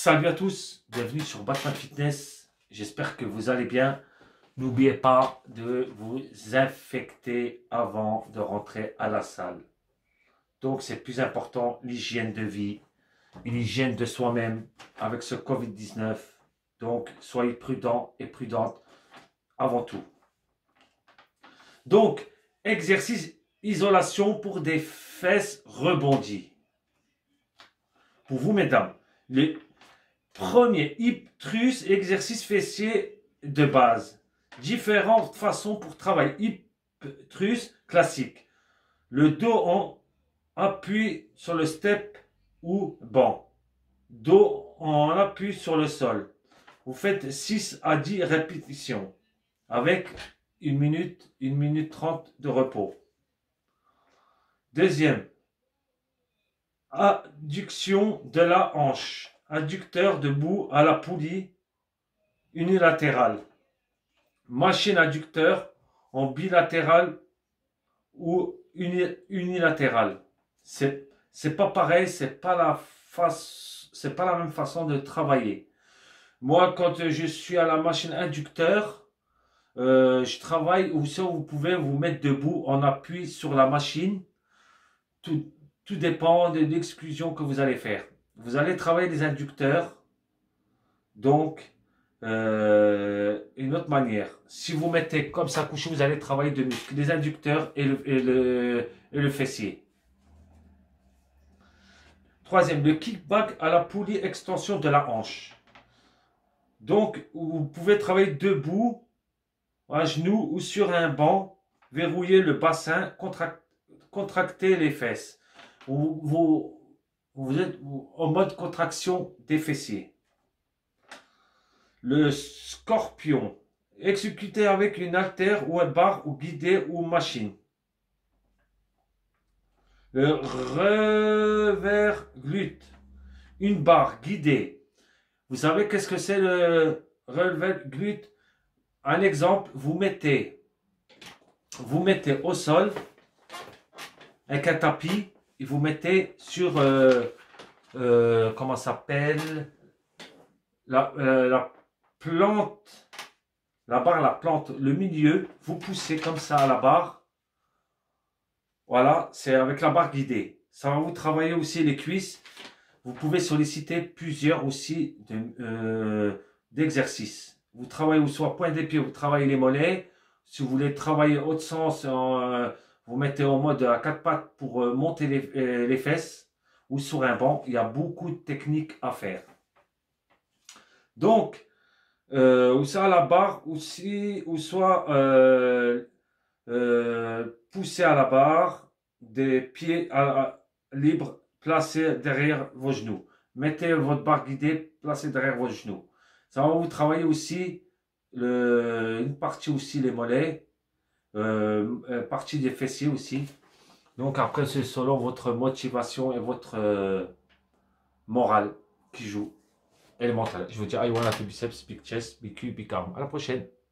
Salut à tous, bienvenue sur Batman Fitness. J'espère que vous allez bien. N'oubliez pas de vous infecter avant de rentrer à la salle. Donc c'est plus important, l'hygiène de vie, une hygiène de soi-même avec ce Covid-19. Donc soyez prudents et prudentes avant tout. Donc, exercice isolation pour des fesses rebondies. Pour vous, mesdames, le premier iptrus, exercice fessier de base. Différentes façons pour travailler. Iptrus classique. Le dos en appui sur le step ou banc. Dos en appui sur le sol. Vous faites 6 à 10 répétitions avec 1 minute 30 de repos. Deuxième, adduction de la hanche. Adducteur debout à la poulie unilatérale. Machine adducteur en bilatéral ou unilatéral. C'est pas pareil, c'est pas la même façon de travailler. Moi, quand je suis à la machine inducteur, je travaille où vous pouvez vous mettre debout en appui sur la machine. Tout dépend de l'exclusion que vous allez faire. Vous allez travailler les inducteurs. Donc, une autre manière. Si vous mettez comme ça couché, vous allez travailler deux muscles, les inducteurs et le fessier. Troisième, le kickback à la poulie extension de la hanche. Donc, vous pouvez travailler debout, à genoux ou sur un banc, verrouiller le bassin, contracter les fesses. Vous êtes en mode contraction des fessiers. Le scorpion, exécuté avec une haltère ou un barre ou guidé ou machine. Le revers glute, une barre guidée. Vous savez qu'est-ce que c'est le revers glute? Un exemple, vous mettez au sol avec un tapis et vous mettez sur comment ça s'appelle la plante, la plante, le milieu, vous poussez comme ça à la barre. Voilà, c'est avec la barre guidée. Ça va vous travailler aussi les cuisses. Vous pouvez solliciter plusieurs aussi d'exercices. Vous travaillez soit point des pieds, vous travaillez les mollets. Si vous voulez travailler autre sens, vous mettez en mode à quatre pattes pour monter les fesses ou sur un banc. Il y a beaucoup de techniques à faire. Donc, ou ça à la barre aussi, ou soit pousser à la barre, des pieds libres placés derrière vos genoux. Mettez votre barre guidée placée derrière vos genoux. Ça va vous travailler aussi une partie aussi les mollets, partie des fessiers aussi. Donc après c'est selon votre motivation et votre morale qui joue. Et le mental. Je vous dis, I want to biceps, big chest, big cul, big arm. À la prochaine.